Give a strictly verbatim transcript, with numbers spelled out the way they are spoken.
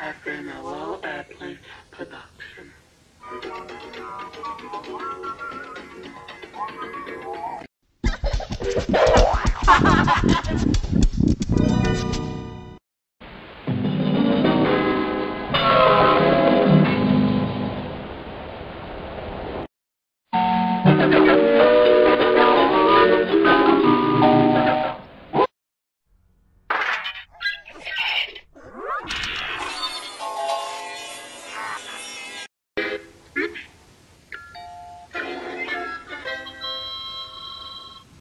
have been a Low Airplane production. Thank you.